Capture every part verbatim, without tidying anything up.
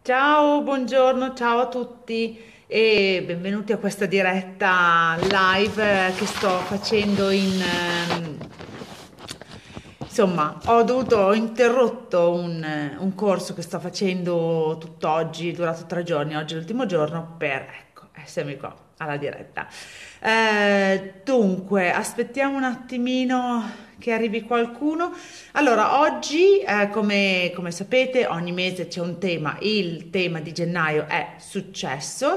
Ciao, buongiorno, ciao a tutti e benvenuti a questa diretta live eh, che sto facendo in... ehm, insomma, ho dovuto, ho interrotto un, eh, un corso che sto facendo tutt'oggi, durato tre giorni, oggi è l'ultimo giorno, per, ecco, essermi qua alla diretta. Eh, dunque, aspettiamo un attimino che arrivi qualcuno. Allora, oggi, eh, come, come sapete, ogni mese c'è un tema. Il tema di gennaio è successo.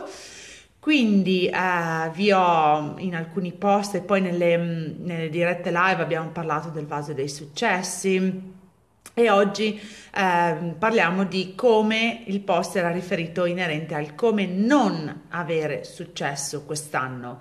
Quindi eh, vi ho in alcuni post e poi nelle, mh, nelle dirette live abbiamo parlato del vaso dei successi. E oggi ehm, parliamo di come il post era riferito inerente al come non avere successo quest'anno.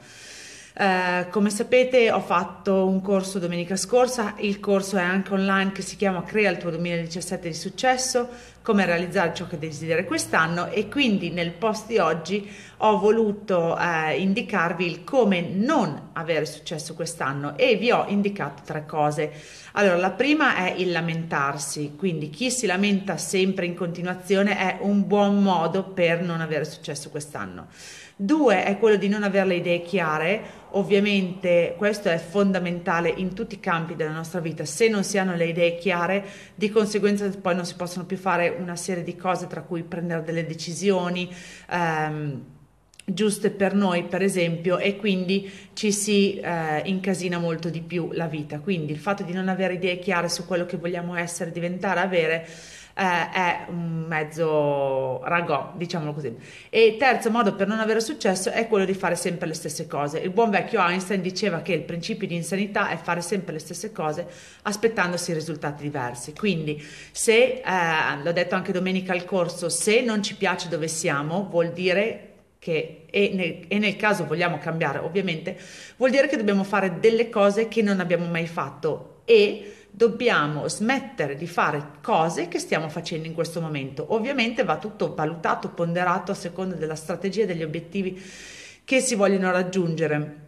Eh, come sapete, ho fatto un corso domenica scorsa, il corso è anche online che si chiama Crea il tuo duemiladiciassette di successo, come realizzare ciò che desideri quest'anno e quindi nel post di oggi ho voluto eh, indicarvi il come non avere successo quest'anno e vi ho indicato tre cose. Allora, la prima è il lamentarsi, quindi chi si lamenta sempre in continuazione è un buon modo per non avere successo quest'anno. Due è quello di non avere le idee chiare, ovviamente questo è fondamentale in tutti i campi della nostra vita, se non si hanno le idee chiare di conseguenza poi non si possono più fare una serie di cose tra cui prendere delle decisioni ehm, giuste per noi per esempio e quindi ci si eh, incasina molto di più la vita, quindi il fatto di non avere idee chiare su quello che vogliamo essere, diventare, avere eh, è un mezzo ragò, diciamolo così. E terzo modo per non avere successo è quello di fare sempre le stesse cose. Il buon vecchio Einstein diceva che il principio di insanità è fare sempre le stesse cose aspettandosi risultati diversi. Quindi se, eh, l'ho detto anche domenica al corso, se non ci piace dove siamo, vuol dire che, e nel, e nel caso vogliamo cambiare ovviamente, vuol dire che dobbiamo fare delle cose che non abbiamo mai fatto e dobbiamo smettere di fare cose che stiamo facendo in questo momento. Ovviamente va tutto valutato, ponderato a seconda della strategia e degli obiettivi che si vogliono raggiungere.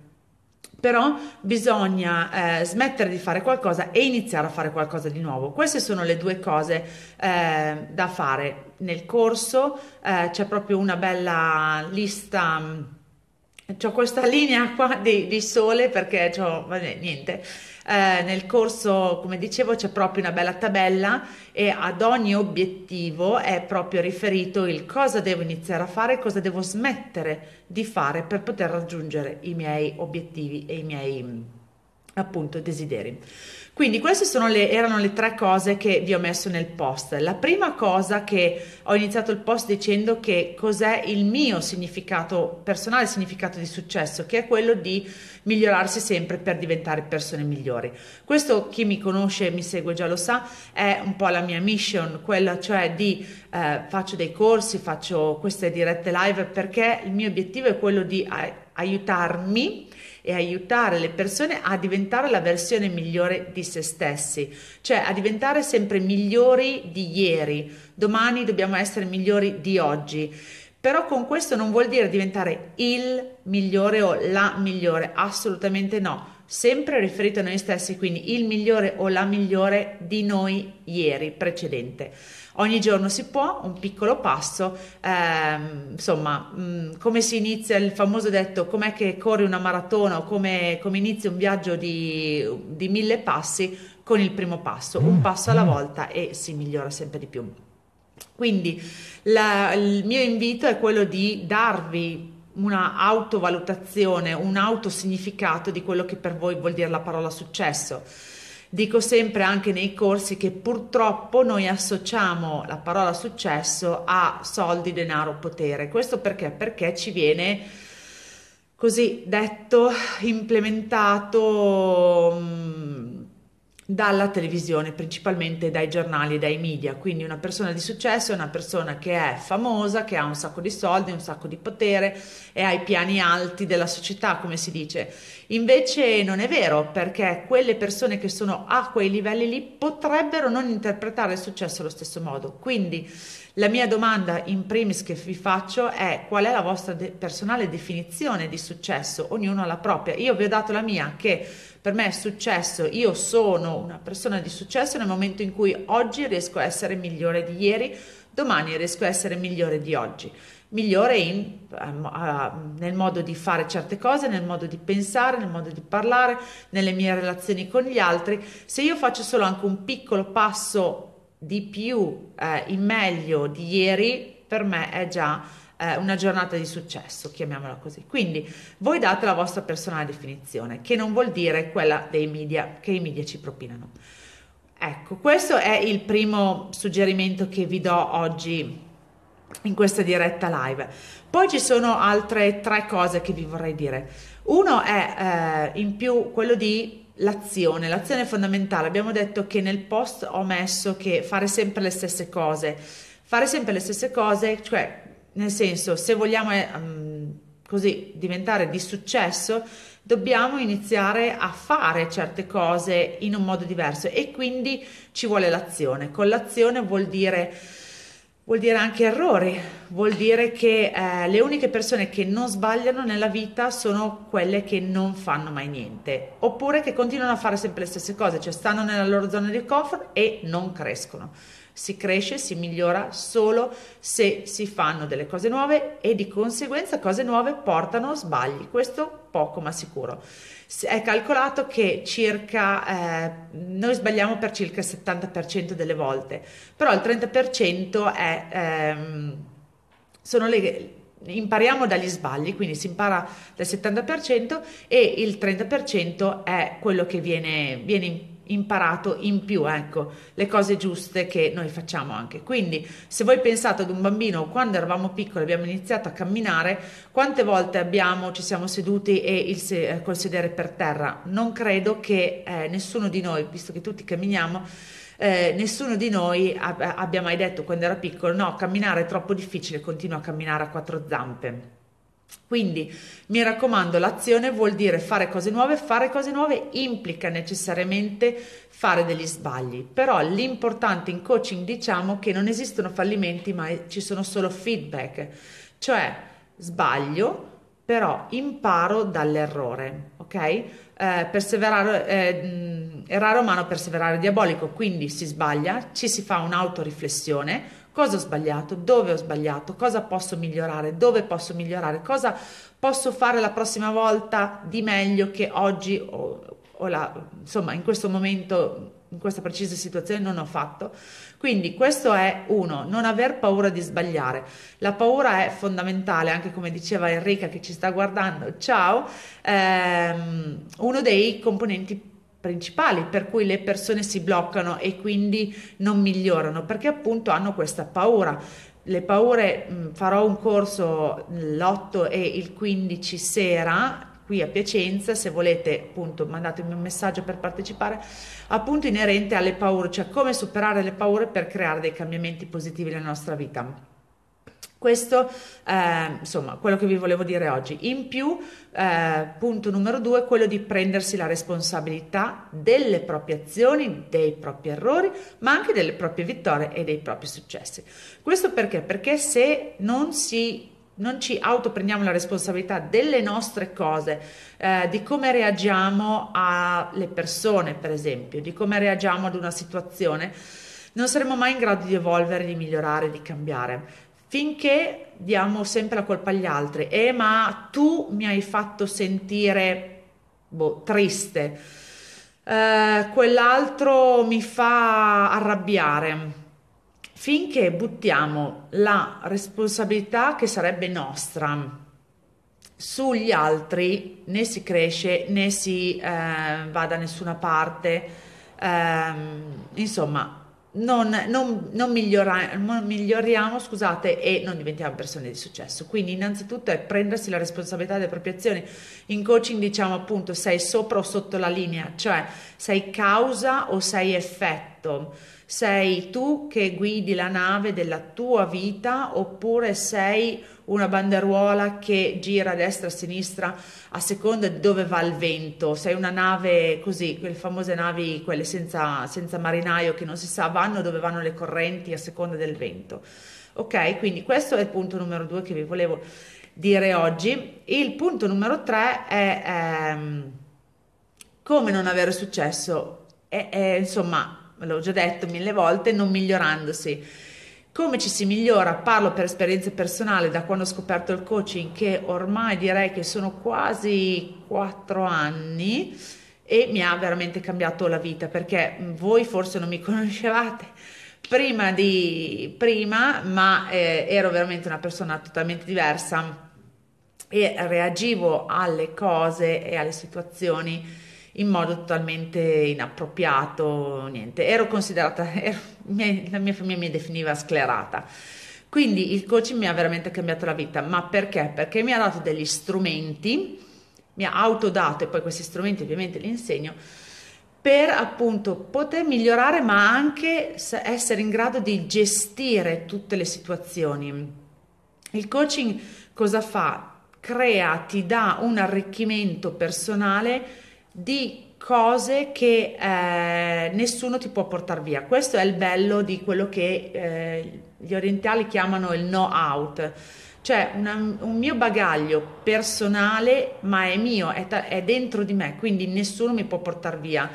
Però bisogna eh, smettere di fare qualcosa e iniziare a fare qualcosa di nuovo. Queste sono le due cose eh, da fare nel corso. Eh, c'è proprio una bella lista. C'ho questa linea qua di, di sole perché c'ho, vabbè, niente. Eh, nel corso, come dicevo, c'è proprio una bella tabella e ad ogni obiettivo è proprio riferito il cosa devo iniziare a fare, cosa devo smettere di fare per poter raggiungere i miei obiettivi e i miei appunto desideri. Quindi queste sono le, erano le tre cose che vi ho messo nel post. La prima cosa che ho iniziato il post dicendo che cos'è il mio significato personale, significato di successo, che è quello di migliorarsi sempre per diventare persone migliori. Questo chi mi conosce e mi segue già lo sa, è un po' la mia mission, quella cioè di eh, faccio dei corsi, faccio queste dirette live perché il mio obiettivo è quello di eh, aiutarmi e aiutare le persone a diventare la versione migliore di se stessi, cioè a diventare sempre migliori di ieri. Domani dobbiamo essere migliori di oggi. Però con questo non vuol dire diventare il migliore o la migliore, assolutamente no. Sempre riferito a noi stessi, quindi il migliore o la migliore di noi ieri, precedente. Ogni giorno si può, un piccolo passo, ehm, insomma, mh, come si inizia il famoso detto, com'è che corri una maratona o come, come inizia un viaggio di, di mille passi con il primo passo, un passo alla volta e si migliora sempre di più. Quindi la- il mio invito è quello di darvi una autovalutazione, un autosignificato di quello che per voi vuol dire la parola successo. Dico sempre anche nei corsi che purtroppo noi associamo la parola successo a soldi, denaro, potere. Questo perché? Perché ci viene così detto, implementato mh, dalla televisione, principalmente dai giornali e dai media. Quindi una persona di successo è una persona che è famosa, che ha un sacco di soldi, un sacco di potere e ha i piani alti della società, come si dice. Invece non è vero, perché quelle persone che sono a quei livelli lì potrebbero non interpretare il successo allo stesso modo. Quindi la mia domanda in primis che vi faccio è: qual è la vostra de- personale definizione di successo? Ognuno ha la propria. Io vi ho dato la mia, che per me è successo, io sono una persona di successo nel momento in cui oggi riesco a essere migliore di ieri, domani riesco a essere migliore di oggi, migliore in, ehm, ah, nel modo di fare certe cose, nel modo di pensare, nel modo di parlare, nelle mie relazioni con gli altri. Se io faccio solo anche un piccolo passo di più eh, in meglio di ieri, per me è già eh, una giornata di successo, chiamiamola così. Quindi voi date la vostra personale definizione, che non vuol dire quella dei media, che i media ci propinano. Ecco, questo è il primo suggerimento che vi do oggi in questa diretta live. Poi ci sono altre tre cose che vi vorrei dire. Uno è eh, in più quello di l'azione. L'azione è fondamentale. Abbiamo detto che nel post ho messo che fare sempre le stesse cose. Fare sempre le stesse cose, cioè nel senso, se vogliamo eh, um, così diventare di successo, dobbiamo iniziare a fare certe cose in un modo diverso e quindi ci vuole l'azione. Con l'azione vuol dire Vuol dire anche errori, vuol dire che eh, le uniche persone che non sbagliano nella vita sono quelle che non fanno mai niente, oppure che continuano a fare sempre le stesse cose, cioè stanno nella loro zona di comfort e non crescono. Si cresce, si migliora solo se si fanno delle cose nuove e di conseguenza cose nuove portano sbagli, questo poco ma sicuro. È calcolato che circa eh, noi sbagliamo per circa il settanta per cento delle volte, però il trenta per cento è, ehm, sono le, impariamo dagli sbagli, quindi si impara del settanta per cento e il trenta per cento è quello che viene, viene imparato in più, ecco, le cose giuste che noi facciamo anche. Quindi se voi pensate ad un bambino, quando eravamo piccoli abbiamo iniziato a camminare, quante volte abbiamo, ci siamo seduti e il se, col sedere per terra? Non credo che eh, nessuno di noi, visto che tutti camminiamo, eh, nessuno di noi ab- abbia mai detto quando era piccolo: no, camminare è troppo difficile, continuo a camminare a quattro zampe. Quindi mi raccomando, l'azione vuol dire fare cose nuove. Fare cose nuove implica necessariamente fare degli sbagli, però l'importante in coaching, diciamo che non esistono fallimenti, ma ci sono solo feedback, cioè sbaglio, però imparo dall'errore, ok? Eh, perseverare, eh, errare umano, perseverare diabolico, quindi si sbaglia, ci si fa un'autoriflessione. Cosa ho sbagliato? Dove ho sbagliato? Cosa posso migliorare? Dove posso migliorare? Cosa posso fare la prossima volta di meglio che oggi o, o la, insomma, in questo momento, in questa precisa situazione non ho fatto? Quindi questo è uno, non aver paura di sbagliare. La paura è fondamentale, anche come diceva Enrica che ci sta guardando, ciao, ehm, uno dei componenti principali per cui le persone si bloccano e quindi non migliorano, perché appunto hanno questa paura. Le paure, mh, farò un corso l'otto e il quindici sera qui a Piacenza, se volete appunto mandatemi un messaggio per partecipare, appunto inerente alle paure, cioè come superare le paure per creare dei cambiamenti positivi nella nostra vita. Questo eh, insomma quello che vi volevo dire oggi. In più, eh, punto numero due, quello di prendersi la responsabilità delle proprie azioni, dei propri errori, ma anche delle proprie vittorie e dei propri successi. Questo perché? Perché se non si non ci autoprendiamo la responsabilità delle nostre cose, eh, di come reagiamo alle persone, per esempio, di come reagiamo ad una situazione, non saremo mai in grado di evolvere, di migliorare, di cambiare. Finché diamo sempre la colpa agli altri, eh, ma tu mi hai fatto sentire boh, triste, eh, quell'altro mi fa arrabbiare. Finché buttiamo la responsabilità che sarebbe nostra sugli altri, né si cresce né si eh, va da nessuna parte. Ehm, insomma, non, non, non, migliora, non miglioriamo, scusate, e non diventiamo persone di successo. Quindi innanzitutto è prendersi la responsabilità delle proprie azioni. In coaching diciamo appunto sei sopra o sotto la linea, cioè sei causa o sei effetto. progetto? Sei tu che guidi la nave della tua vita oppure sei una banderuola che gira a destra e a sinistra a seconda di dove va il vento? Sei una nave così, quelle famose navi, quelle senza, senza marinaio che non si sa vanno dove vanno le correnti a seconda del vento. Ok, quindi questo è il punto numero due che vi volevo dire oggi. Il punto numero tre è ehm, come non avere successo. È, è, insomma, l'ho già detto mille volte, non migliorandosi. Come ci si migliora? Parlo per esperienza personale da quando ho scoperto il coaching, che ormai direi che sono quasi quattro anni e mi ha veramente cambiato la vita, perché voi forse non mi conoscevate prima di prima, ma eh, ero veramente una persona totalmente diversa e reagivo alle cose e alle situazioni in modo totalmente inappropriato, niente, ero considerata, ero- mi- la mia famiglia mi definiva sclerata. Quindi il coaching mi ha veramente cambiato la vita, ma perché? Perché mi ha dato degli strumenti, mi ha autodato, e poi questi strumenti ovviamente li insegno, per appunto poter migliorare, ma anche s- essere in grado di gestire tutte le situazioni. Il coaching cosa fa? Crea, ti dà un arricchimento personale di cose che eh, nessuno ti può portare via. Questo è il bello di quello che eh, gli orientali chiamano il know-out, cioè una- un mio bagaglio personale, ma è mio, è, ta- è dentro di me, quindi nessuno mi può portare via.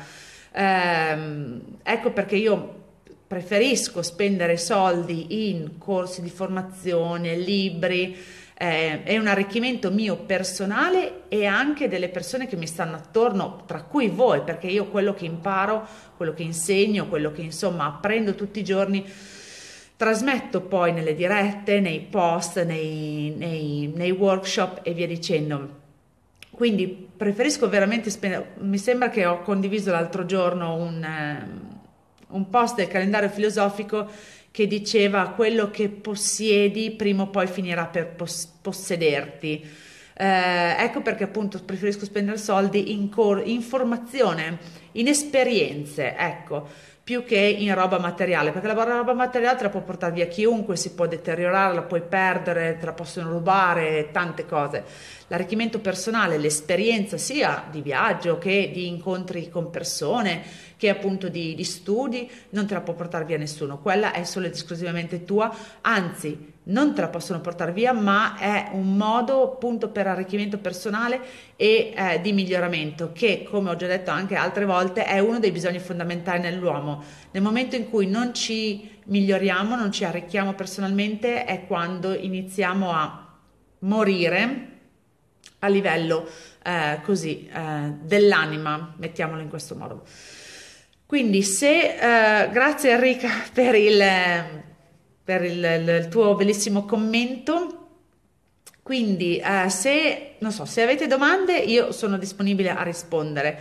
Ehm, ecco perché io preferisco spendere soldi in corsi di formazione, libri, eh, è un arricchimento mio personale e anche delle persone che mi stanno attorno, tra cui voi, perché io quello che imparo, quello che insegno, quello che insomma apprendo tutti i giorni, trasmetto poi nelle dirette, nei post, nei, nei, nei workshop e via dicendo. Quindi preferisco veramente spendere. Mi sembra che ho condiviso l'altro giorno un, ehm, un post del calendario filosofico che diceva quello che possiedi prima o poi finirà per pos- possederti. Eh, ecco perché appunto preferisco spendere soldi in, cor- in formazione, in esperienze, ecco, più che in roba materiale, perché la roba materiale te la può portare via chiunque, si può deteriorare, la puoi perdere, te la possono rubare, tante cose. L'arricchimento personale, l'esperienza sia di viaggio che di incontri con persone, che appunto di, di studi, non te la può portare via nessuno, quella è solo ed esclusivamente tua, anzi non te la possono portare via, ma è un modo appunto per arricchimento personale e eh, di miglioramento che, come ho già detto anche altre volte, è uno dei bisogni fondamentali nell'uomo. Nel momento in cui non ci miglioriamo, non ci arricchiamo personalmente, è quando iniziamo a morire a livello eh, così eh, dell'anima, mettiamolo in questo modo. Quindi se, eh, grazie Enrica per il, per il, il- il tuo bellissimo commento. Quindi eh, se, non so, se avete domande io sono disponibile a rispondere.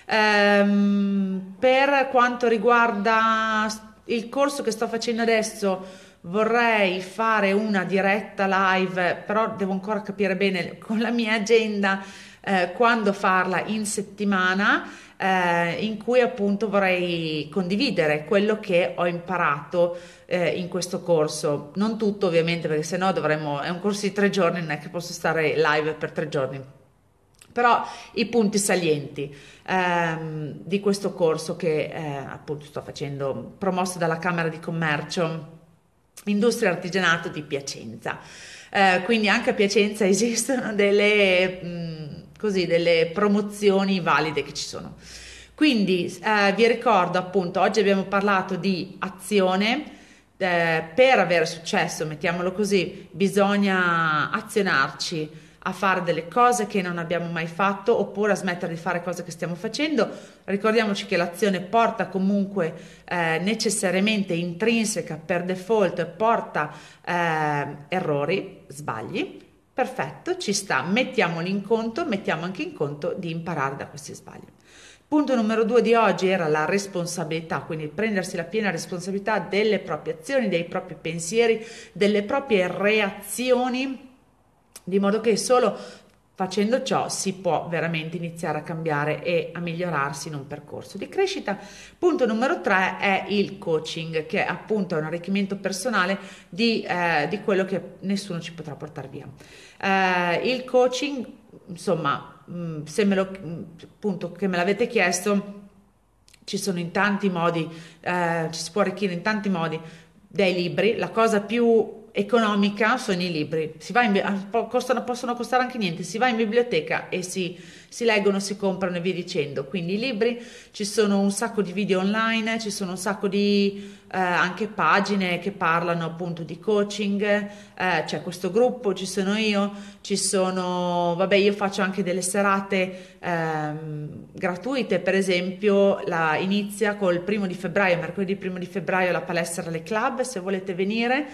Ehm, per quanto riguarda il corso che sto facendo adesso, vorrei fare una diretta live, però devo ancora capire bene con la mia agenda eh, quando farla in settimana, eh, in cui appunto vorrei condividere quello che ho imparato eh, in questo corso. Non tutto ovviamente, perché sennò dovremmo, è un corso di tre giorni, non è che posso stare live per tre giorni. Però i punti salienti ehm, di questo corso che eh, appunto sto facendo, promosso dalla Camera di Commercio, Industria e Artigianato di Piacenza. Eh, quindi anche a Piacenza esistono delle, mh, così, delle promozioni valide che ci sono. Quindi eh, vi ricordo appunto, oggi abbiamo parlato di azione. Eh, per avere successo, mettiamolo così, bisogna azionarci a fare delle cose che non abbiamo mai fatto oppure a smettere di fare cose che stiamo facendo. Ricordiamoci che l'azione porta comunque eh, necessariamente intrinseca per default, porta eh, errori, sbagli. Perfetto, ci sta, mettiamoli in conto, mettiamo anche in conto di imparare da questi sbagli. Punto numero due di oggi era la responsabilità, quindi prendersi la piena responsabilità delle proprie azioni, dei propri pensieri, delle proprie reazioni, di modo che solo facendo ciò si può veramente iniziare a cambiare e a migliorarsi in un percorso di crescita. Punto numero tre è il coaching, che appunto è un arricchimento personale di, eh, di quello che nessuno ci potrà portare via. Eh, il coaching, insomma, mh, se me lo, appunto, che me l'avete chiesto, ci sono in tanti modi, eh, ci si può arricchire in tanti modi dai libri. La cosa più economica sono i libri, si va in, costano, possono costare anche niente, si va in biblioteca e si, si leggono, si comprano e via dicendo. Quindi i libri, ci sono un sacco di video online, ci sono un sacco di eh, anche pagine che parlano appunto di coaching, eh, c'è questo gruppo, ci sono io, ci sono, vabbè, io faccio anche delle serate ehm, gratuite, per esempio la inizia col primo di febbraio, mercoledì primo di febbraio, la palestra alle club, se volete venire.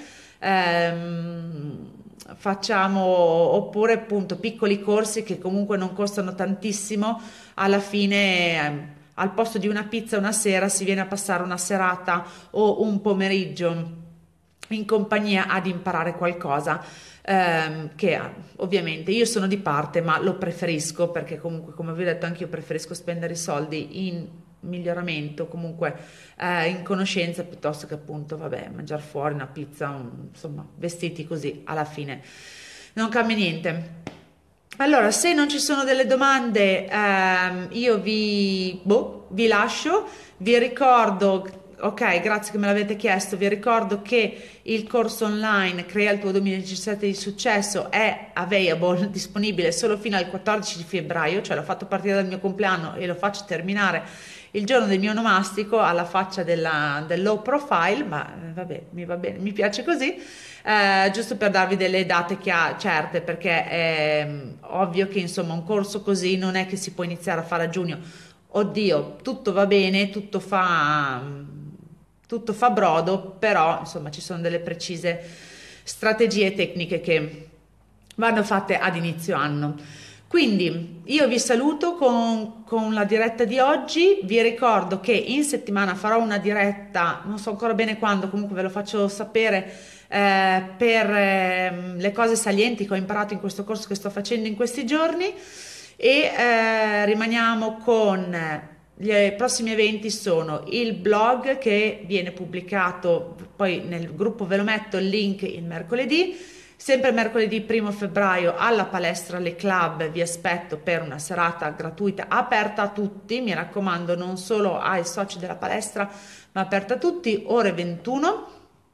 Ehm, facciamo, oppure appunto piccoli corsi che comunque non costano tantissimo, alla fine ehm, al posto di una pizza una sera si viene a passare una serata o un pomeriggio in compagnia ad imparare qualcosa, ehm, che ovviamente io sono di parte, ma lo preferisco, perché comunque, come vi ho detto, anche io preferisco spendere i soldi in miglioramento, comunque eh, in conoscenza, piuttosto che appunto, vabbè, mangiare fuori una pizza, un- insomma, vestiti così, alla fine non cambia niente. Allora, se non ci sono delle domande, ehm, io vi, boh, vi lascio, vi ricordo, ok, grazie che me l'avete chiesto, vi ricordo che il corso online Crea il tuo duemiladiciassette di successo è available, disponibile solo fino al quattordici di febbraio, cioè l'ho fatto partire dal mio compleanno e lo faccio terminare il giorno del mio onomastico, alla faccia della, del low profile, ma eh, vabbè, mi va bene, mi piace così. Eh, giusto per darvi delle date chia- certe, perché è mm, ovvio che insomma un corso così non è che si può iniziare a fare a giugno. Oddio, tutto va bene, tutto fa, mm, tutto fa brodo, però insomma ci sono delle precise strategie e tecniche che vanno fatte ad inizio anno. Quindi io vi saluto con, con la diretta di oggi, vi ricordo che in settimana farò una diretta, non so ancora bene quando, comunque ve lo faccio sapere, eh, per ehm, le cose salienti che ho imparato in questo corso che sto facendo in questi giorni, e eh, rimaniamo con gli prossimi eventi. Sono il blog che viene pubblicato, poi nel gruppo ve lo metto il link il mercoledì. Sempre mercoledì primo febbraio alla palestra Le Club vi aspetto per una serata gratuita aperta a tutti, mi raccomando, non solo ai soci della palestra, ma aperta a tutti, ore ventuno.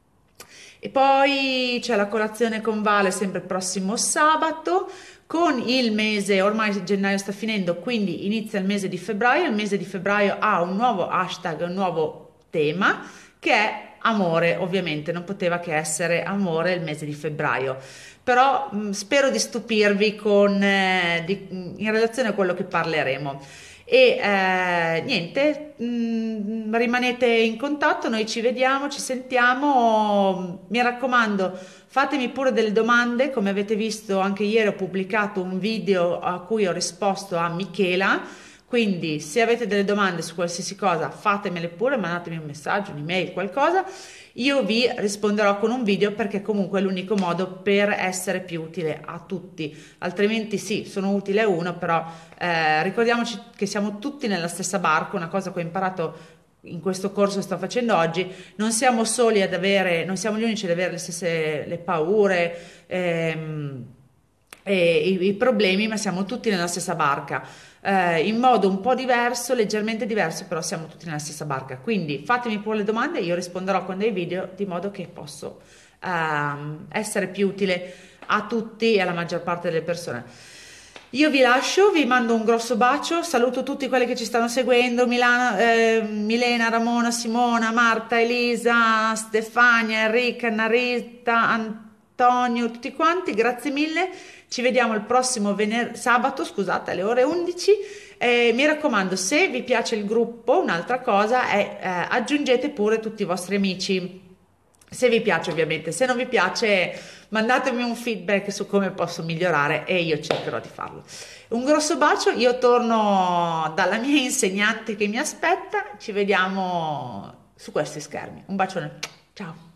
E poi c'è la colazione con Vale sempre il prossimo sabato. Con il mese, ormai gennaio sta finendo, quindi inizia il mese di febbraio. Il mese di febbraio ha un nuovo hashtag, un nuovo tema, che è amore. Ovviamente non poteva che essere amore il mese di febbraio, però mh, spero di stupirvi con, eh, di- in relazione a quello che parleremo. E eh, niente, mh, rimanete in contatto, noi ci vediamo, ci sentiamo. Mi raccomando, fatemi pure delle domande. Come avete visto, anche ieri ho pubblicato un video a cui ho risposto a Michela, quindi se avete delle domande su qualsiasi cosa fatemele pure, mandatemi un messaggio, un'email, qualcosa. Io vi risponderò con un video, perché comunque è l'unico modo per essere più utile a tutti, altrimenti sì, sono utile a uno, però eh, ricordiamoci che siamo tutti nella stessa barca. Una cosa che ho imparato in questo corso che sto facendo oggi: non siamo soli ad avere, non siamo gli unici ad avere le stesse le paure, ehm, e i, i problemi, ma siamo tutti nella stessa barca, eh, in modo un po' diverso, leggermente diverso, però siamo tutti nella stessa barca. Quindi fatemi pure le domande, io risponderò con dei video, di modo che posso ehm, essere più utile a tutti e alla maggior parte delle persone. Io vi lascio, vi mando un grosso bacio, saluto tutti quelli che ci stanno seguendo: Milana, eh, Milena, Ramona, Simona, Marta, Elisa, Stefania, Enrica, Narita, Antonio, tutti quanti, grazie mille. Ci vediamo il prossimo vener- sabato, scusate, alle ore undici. Eh, mi raccomando, se vi piace il gruppo, un'altra cosa è eh, aggiungete pure tutti i vostri amici. Se vi piace, ovviamente. Se non vi piace, mandatemi un feedback su come posso migliorare e io cercherò di farlo. Un grosso bacio, io torno dalla mia insegnante che mi aspetta. Ci vediamo su questi schermi. Un bacione, ciao.